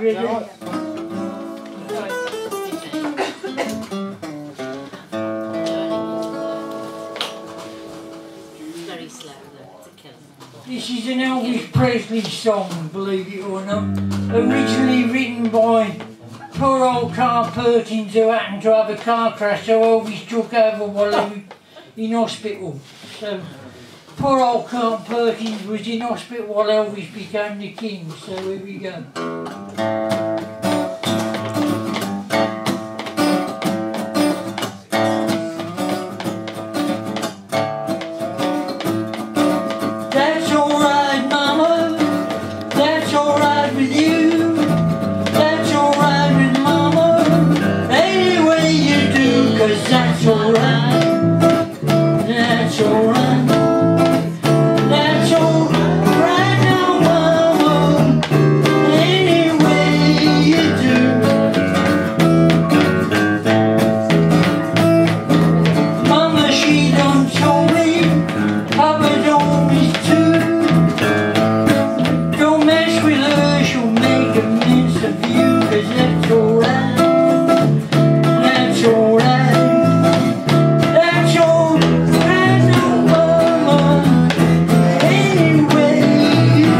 ready? Very slow though, to kill them. This is an Elvis Presley song, believe it or not. Originally written by poor old Carl Perkins, who happened to have a car crash, so Elvis took over while he was in hospital. So poor old Carl Perkins was in hospital while Elvis became the king, so here we go. That's alright, mama, that's alright with you, that's alright with mama, any way you do, 'cause that's alright, that's alright, that's alright now, mama, any way you do. Mama, she done told me, Papa told me too. Don't mess with her, she'll make a mess of you, 'cause that's alright, that's alright, that's alright now, mama, any way you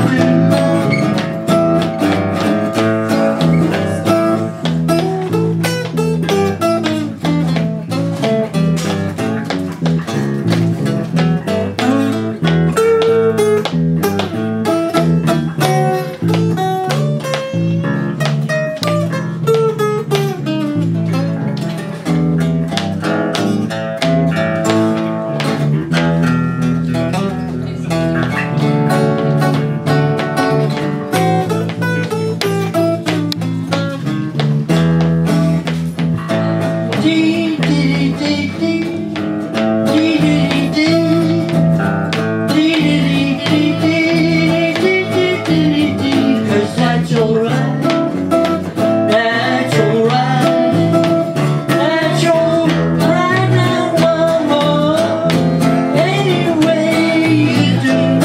dee dee dee dee dee dee dee dee dee dee dee dee, 'cause that's alright, that's alright, that's alright now, mama, any way you do.